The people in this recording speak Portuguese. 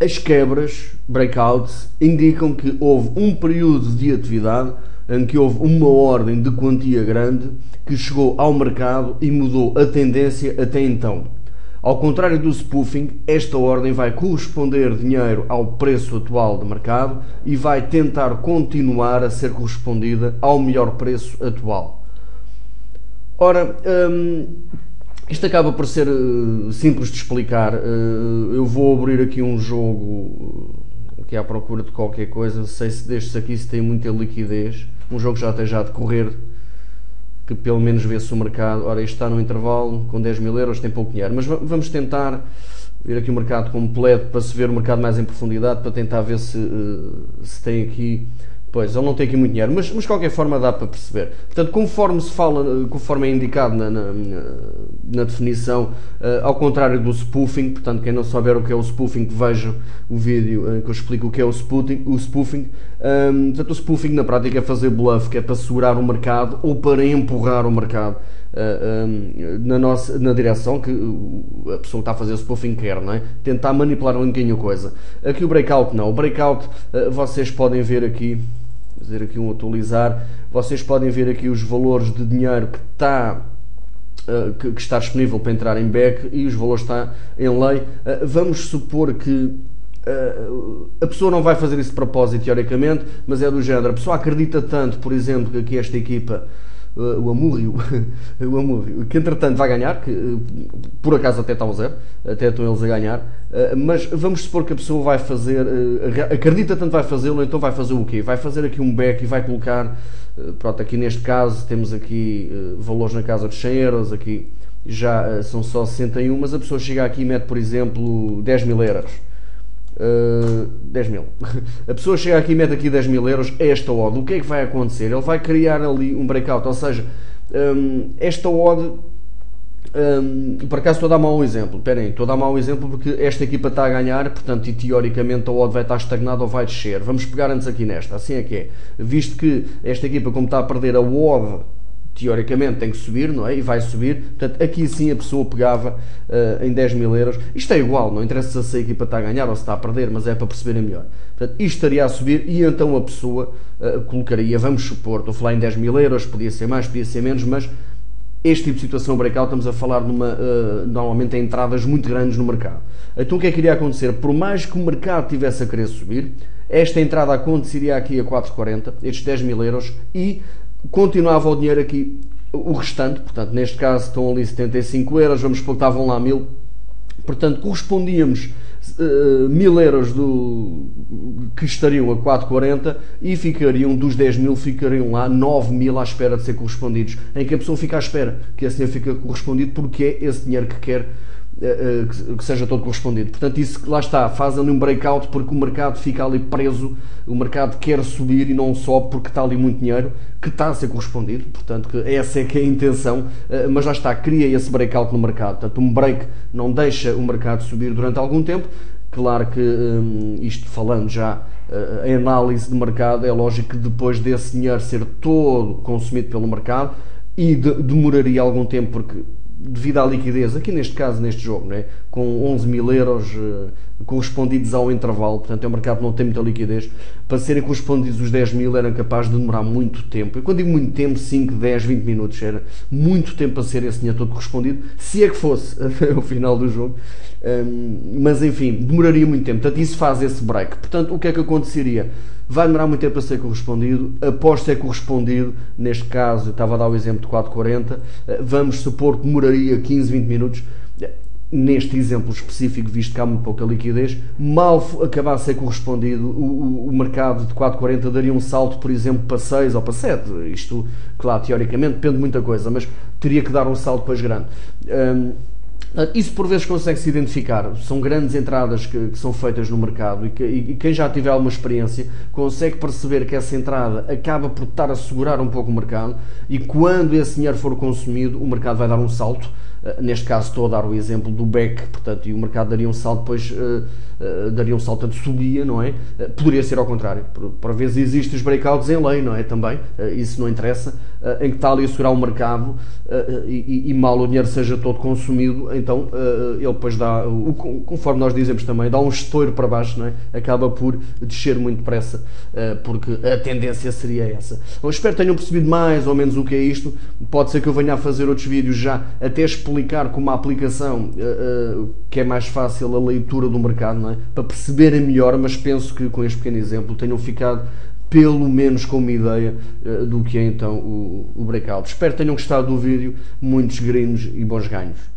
As quebras, breakouts, indicam que houve um período de atividade em que houve uma ordem de quantia grande que chegou ao mercado e mudou a tendência até então. Ao contrário do spoofing, esta ordem vai corresponder dinheiro ao preço atual de mercado e vai tentar continuar a ser correspondida ao melhor preço atual. Ora, isto acaba por ser simples de explicar. Eu vou abrir aqui um jogo aqui à procura de qualquer coisa. Não sei se destes aqui se tem muita liquidez. Um jogo já esteja a decorrer, que pelo menos vê-se o mercado. Ora, isto está no intervalo, com 10 mil euros, tem pouco dinheiro. Mas vamos tentar ver aqui o mercado completo para se ver o mercado mais em profundidade, para tentar ver se tem aqui... Pois, ele não tem aqui muito dinheiro, mas de qualquer forma dá para perceber. Portanto, conforme se fala, conforme é indicado na definição, ao contrário do spoofing, portanto, quem não souber o que é o spoofing, que veja o vídeo que eu explico o que é o spoofing. Portanto, o spoofing na prática é fazer bluff, que é para segurar o mercado ou para empurrar o mercado na direção que a pessoa que está a fazer o spoofing quer, não é? Tentar manipular um bocadinho a coisa. Aqui o breakout não. O breakout, vocês podem ver aqui, fazer aqui um atualizar, vocês podem ver aqui os valores de dinheiro que está disponível para entrar em back e os valores está em lei. Vamos supor que a pessoa não vai fazer isso de propósito, teoricamente, mas é do género, a pessoa acredita tanto, por exemplo, que aqui esta equipa, o Amurrio, que entretanto vai ganhar, que por acaso até está ao zero, até estão eles a ganhar, mas vamos supor que a pessoa vai fazer, acredita tanto vai fazê-lo, então vai fazer o quê? Vai fazer aqui um back e vai colocar, pronto, aqui neste caso temos aqui valores na casa dos 100 euros, aqui já são só 61, mas a pessoa chega aqui e mete, por exemplo, 10 mil euros. 10 mil. A pessoa chega aqui e mete aqui 10 mil euros, esta odd, o que é que vai acontecer? Ele vai criar ali um breakout, ou seja, esta odd, por acaso estou a dar mau exemplo, esperem, estou a dar mau exemplo porque esta equipa está a ganhar, portanto, e teoricamente a odd vai estar estagnada ou vai descer. Vamos pegar antes aqui nesta, assim é que é. Visto que esta equipa, como está a perder, a odd teoricamente tem que subir, não é? E vai subir, portanto aqui sim a pessoa pegava em 10 mil euros, isto é igual, não interessa se a equipa está a ganhar ou se está a perder, mas é para perceberem melhor. Portanto, isto estaria a subir e então a pessoa colocaria, vamos supor, estou a falar em 10 mil euros, podia ser mais, podia ser menos, mas este tipo de situação breakout, estamos a falar normalmente em entradas muito grandes no mercado. Então o que é que iria acontecer? Por mais que o mercado tivesse a querer subir, esta entrada aconteceria aqui a 4,40, estes 10 mil euros, e continuava o dinheiro aqui, o restante, portanto, neste caso estão ali 75 euros, vamos supor que estavam lá 1000, portanto, correspondíamos 1000 euros que estariam a 4,40 e ficariam, dos 10 mil, ficariam lá 9 mil à espera de ser correspondidos, em que a pessoa fica à espera que esse dinheiro fica correspondido, porque é esse dinheiro que quer que seja todo correspondido. Portanto, isso lá está, faz ali um breakout porque o mercado fica ali preso, o mercado quer subir e não sobe porque está ali muito dinheiro que está a ser correspondido, portanto, que essa é que é a intenção, mas lá está, cria esse breakout no mercado. Portanto, um break não deixa o mercado subir durante algum tempo. Claro que isto falando já em análise de mercado, é lógico que depois desse dinheiro ser todo consumido pelo mercado, e demoraria algum tempo, porque devido à liquidez, aqui neste caso, neste jogo, não é? Com 11 mil euros correspondidos ao intervalo, portanto é um mercado que não tem muita liquidez, para serem correspondidos os 10 mil eram capazes de demorar muito tempo. Eu quando digo muito tempo, 5, 10, 20 minutos, era muito tempo para ser esse dinheiro todo correspondido, se é que fosse até o final do jogo, mas enfim, demoraria muito tempo, portanto isso faz esse break. Portanto, o que é que aconteceria? Vai demorar muito tempo a ser correspondido, após ser correspondido, neste caso, eu estava a dar o exemplo de 4,40, vamos supor que demoraria 15, 20 minutos, neste exemplo específico, visto que há muito pouca liquidez, mal acabar de ser correspondido, o mercado de 4,40 daria um salto, por exemplo, para 6 ou para 7, isto, claro, teoricamente, depende de muita coisa, mas teria que dar um salto depois grande. Isso por vezes consegue-se identificar, são grandes entradas que são feitas no mercado e quem já tiver alguma experiência consegue perceber que essa entrada acaba por estar a segurar um pouco o mercado, e quando esse dinheiro for consumido o mercado vai dar um salto neste caso estou a dar o exemplo do BEC, portanto, e o mercado daria um salto, depois daria um salto, tanto subia, não é? Poderia ser ao contrário, por vezes existem os breakouts em lei, não é? Também, isso não interessa, em que está ali a segurar o mercado e mal o dinheiro seja todo consumido, então ele depois dá, conforme nós dizemos também, dá um estouro para baixo, não é? Acaba por descer muito depressa, porque a tendência seria essa. Bom, espero que tenham percebido mais ou menos o que é isto. Pode ser que eu venha a fazer outros vídeos já, até explicar com uma aplicação que é mais fácil a leitura do mercado, não é? Para perceberem melhor, mas penso que com este pequeno exemplo tenham ficado pelo menos com uma ideia do que é então o breakout. Espero que tenham gostado do vídeo, muitos gringos e bons ganhos.